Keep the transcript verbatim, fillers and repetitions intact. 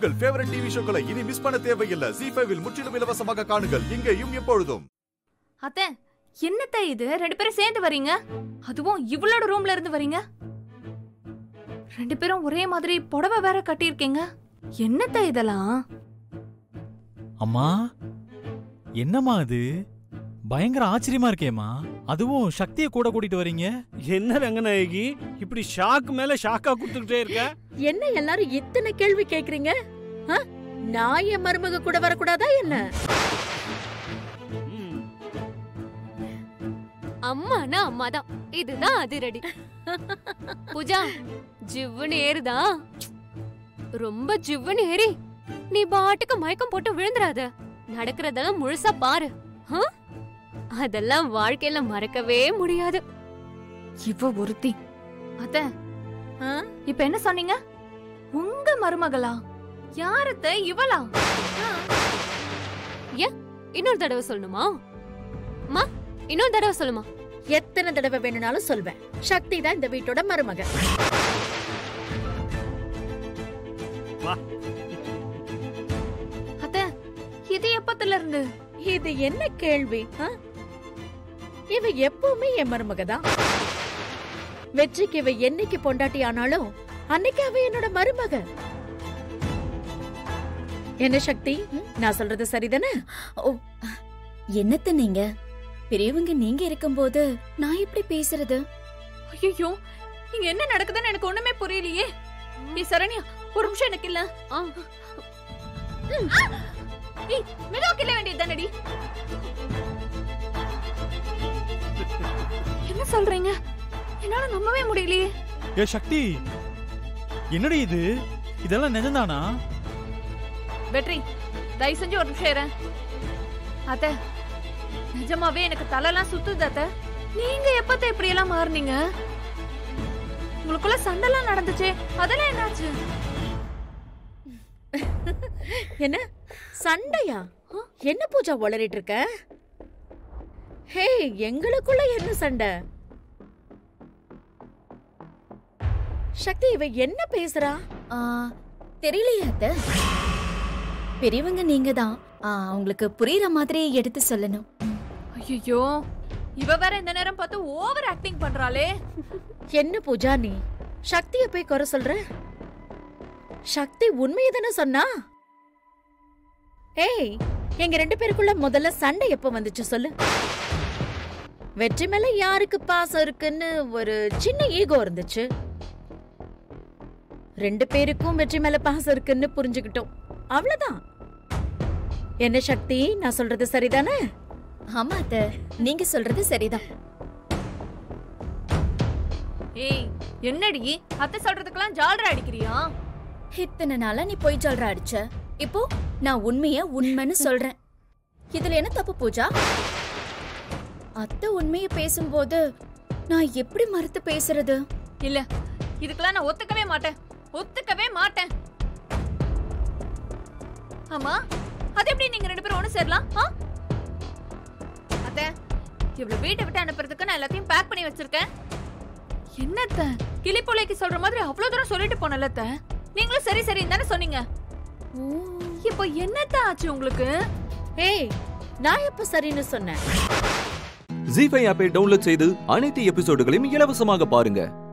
உங்கள் favourite TV ஷோக்களை இனி miss பண்ண தேவையில்லை. ஜீ ஃபைவ் இல் முற்றிலும் இலவசமாக காணுங்கள். இங்கேயும் எப்பொழுதும். அத்தை, என்னத்த இது? ரெண்டு பேரும் சேர்ந்து வரீங்க, அதுவும் இவளோட ரூம்ல இருந்து வரீங்க. ரெண்டு பேரும் ஒரே மாதிரி புடவை வேற கட்டியிருக்கீங்க. என்னத்த இதெல்லாம்? அம்மா, என்னம்மா அது? பயங்கர ஆச்சரியமா இருக்கேம்மா. அதுவும் சக்தியை கூட கூட்டிட்டு வரீங்க. என்ன ரங்கநாயகி, இப்படி ஷாக் மேல ஷாக்கா கொடுத்துக்கிட்டே இருக்க? என்ன எல்லாரும் இத்தனை கேள்வி கேக்குறீங்க? நான் என் மருமக கூட வரக்கூடாதா என்ன? அம்மானா அம்மாதான், இதுதான் அதிரடி. பூஜா, ஜிவ்வுன்னு ஏறுதா? ரொம்ப ஜிவ்வுன்னு ஏறி நீ பாட்டுக்கு மயக்கம் போட்டு விழுந்துராத. நடக்கிறதெல்லாம் முழுசா பாரு. அதெல்லாம் வாழ்க்கையில மறக்கவே முடியாது. இவ ஒருத்தி. அத்த, இப்ப என்ன சொன்னீங்க? உங்க மருமகளா? யாரத்த? இவளா? ஏன் இன்னொரு தடவை சொல்லணுமா? மா, இன்னொரு தடவை சொல்லுமா? எத்தனை தடவை வேணும்னாலும் சொல்வேன். சக்தி தான் இந்த வீட்டோட மருமக. அத்த, இது எப்பத்துல இருந்து? இது என்ன கேள்வி? இவ எப்பவுமே என் மருமக தான். வெற்றிக்கு இவ என்னைக்கு பொண்டாட்டி ஆனாலும் அன்னைக்கு அவ என்னோட மருமக. என்ன சக்தி, நான் சொல்றது சரிதானே? ஓ, என்னத்த நீங்க பெரியவங்க நீங்க இருக்கும்போது நான் எப்படி பேசுறது? ஐயோ, இங்க என்ன நடக்குதுன்னு எனக்கு ஒண்ணுமே புரியலையே. நீ சரண்யா, ஒரு நிமிஷம் எனக்கு இல்ல. மெதுவா கிள்ள வேண்டியது தானடி. என்ன சொல்றீங்க? என்னால நம்பவே முடியலையே. ஏ சக்தி, என்னடி இது? இதெல்லாம் நிஜம்தானா? வெற்றி, தயவு செஞ்சு ஒரு நிமிஷம் இரு. அத்த, நிஜமாவே எனக்கு தலைலாம் சுத்துது அத்த. நீங்க எப்பத்த இப்படி எல்லாம் மாறுனீங்க? உங்களுக்குள்ள சண்டைலாம் நடந்துச்சு, அதெல்லாம் என்னாச்சு? என்ன சண்டையா? என்ன பூஜா உளறிட்டு இருக்க? ஹே, எங்களுக்குள்ள என்ன சண்டை? சக்தி, இவ என்ன பேசுறா? தெரியலையே அத்த. பெரியவங்க நீங்க தான், உங்களுக்கு புரியுற மாதிரி எடுத்து சொல்லணும். ஐயோ, இவ வேற இந்த நேரம் பார்த்து ஓவர் ஆக்டிங் பண்றாளே. என்ன பூஜா, நீ சக்தியை போய் குறை சொல்ற? சக்தி உண்மையை தானே சொன்னா? ஏய், எங்க ரெண்டு பேருக்குள்ள முதல்ல சண்டை எப்ப வந்துச்சு சொல்லு? வெற்றி மேல யாருக்கு பாசம் இருக்குன்னு ஒரு சின்ன ஈகோ இருந்துச்சு. ரெண்டு பேருக்கும் வெற்றி மேல பாசம் இருக்குன்னு புரிஞ்சுக்கிட்டோம், அவ்வளவுதான். என்ன சக்தி, நான் சொல்றது சரிதானே? ஆமா அத்த, நீங்க சொல்றது சரிதான். ஏய், என்னடி அத்தை சொல்றதுக்கெல்லாம் ஜால்ரா அடிக்கிறியா? இத்தனை நாளா நீ போய் ஜால்ரா அடிச்ச, இப்போ நான் உண்மைய உண்மைன்னு சொல்றேன். இதுல என்ன தப்பு பூஜா? அத்தை உண்மைய பேசும்போது நான் எப்படி மறுத்து பேசுறது? இல்ல, இதுக்கெல்லாம் நான் ஒத்துக்கவே மாட்டேன், ஒத்துக்கவே மாட்டேன். ஆமா, அது எப்படி நீங்க ரெண்டு பேரும் ஒண்ணு சேரலாம்? அத்தை, இவ்வளவு வீட்டை விட்டு அனுப்புறதுக்கு நான் எல்லாத்தையும் பேக் பண்ணி வச்சிருக்கேன். என்னத்த கிளிப்போலைக்கு சொல்ற மாதிரி அவ்வளவு தூரம் சொல்லிட்டு போனல அத்தை. நீங்களும் சரி சரி தானே சொன்னீங்க. இப்போ என்னத்த ஆச்சு உங்களுக்கு? ஏய், நான் எப்ப சரின்னு சொன்னேன்? ஜீ ஃபைவ் ஆப்பை டவுன்லோட் செய்து அனைத்து எபிசோடுகளையும் இலவசமாக பாருங்க.